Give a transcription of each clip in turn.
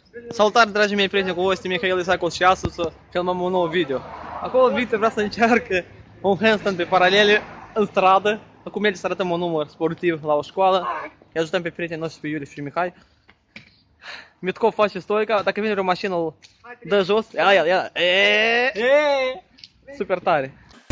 Salutare, dragii mei prieteni, cu voi este Mihail Isacov și astăzi să filmăm un nou video. Acolo Victor vrea să încearcă un handstand pe paralele în stradă. Acum merge să arătăm un număr sportiv la o școală. Îi ajutăm pe prietenii noștri, pe Iuliu și Mihai. Mitkov face stoica, dacă vine o mașină îl dă jos. Ia. Super tare.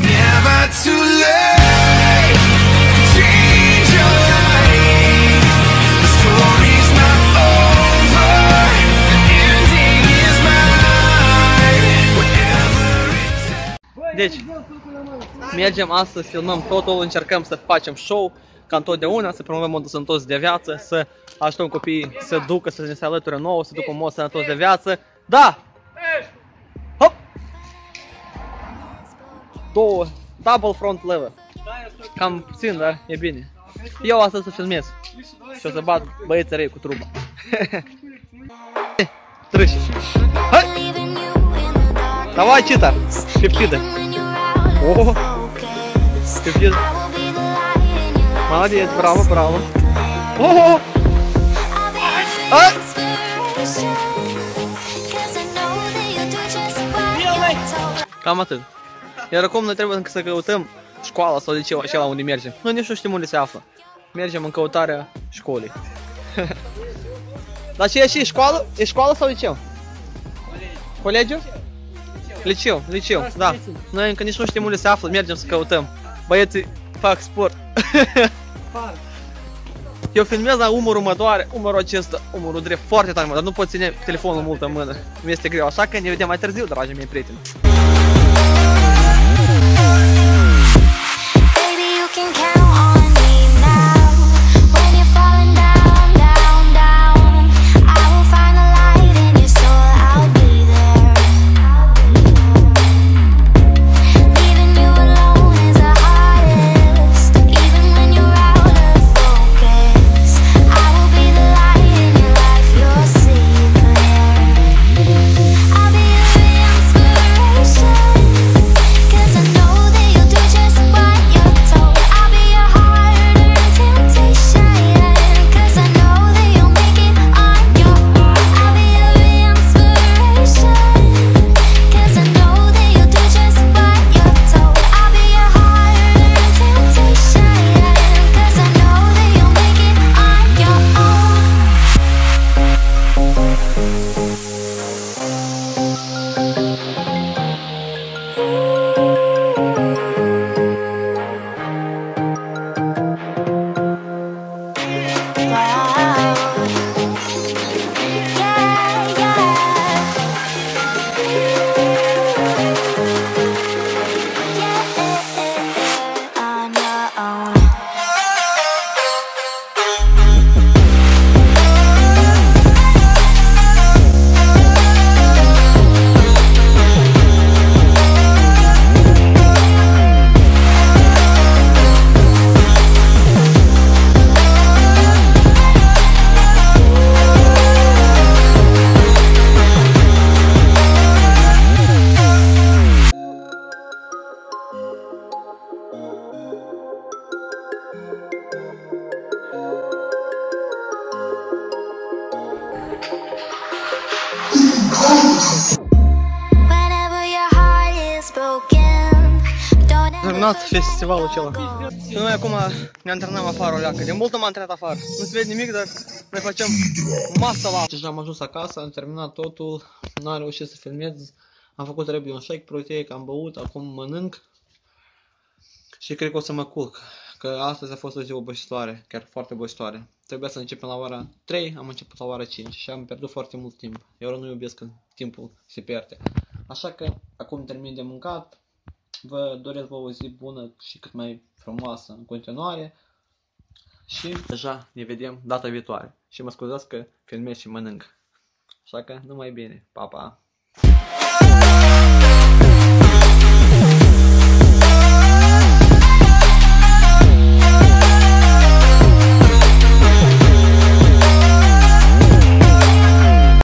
Deci, mergem astăzi, filmăm totul, încercăm să facem show, ca întotdeauna, să promovăm modul sănătos de viață, să ajutăm copiii să ducă, să ne se alăture nouă, să ducă un mod sănătos de viață. Da! Hop! Două, double front lever. Cam puțin, dar e bine. Eu astăzi să filmez și o să bat băieții răi cu truba. Trâși! Hai! Давай, читар! Пепсиды! О! Пепсид! Молодец, браво! О! А! Cam atât. Iar acum noi trebuie să căutăm școala sau liceul acela unde mergem. Noi nici nu știm unde se află. Mergem în căutarea școlii. Dar ce e și școală? E școală sau liceu? Colegiu? Liceu, da. Noi încă nici nu știm unde se află, mergem să căutăm. Băieții fac sport. Eu filmez la umărul mă doare, umărul acesta, umărul drept foarte tare, dar nu pot ține telefonul mult în mână. Mi este greu, așa că ne vedem mai târziu, dragii mei prieteni. Terminat festivalul acela. Noi acum ne antrenăm afară o leacă. De mult m-am antrenat afară. Nu se vede nimic, dar noi facem masă la. Deja am ajuns acasă, am terminat totul. N-am reușit să filmez. Am făcut repede un shake proteic, am băut, acum mănânc. Și cred că o să mă culc. Că astăzi a fost o zi obositoare, chiar foarte obositoare. Trebuia să începem la ora 3, am început la ora 5 și am pierdut foarte mult timp. Eu nu iubesc când timpul se pierde. Așa că acum termin de mâncat. Vă doresc o zi bună și cât mai frumoasă în continuare. Și deja ne vedem data viitoare. Și mă scuzați că filmez și mănânc. Așa că numai bine. Pa, pa!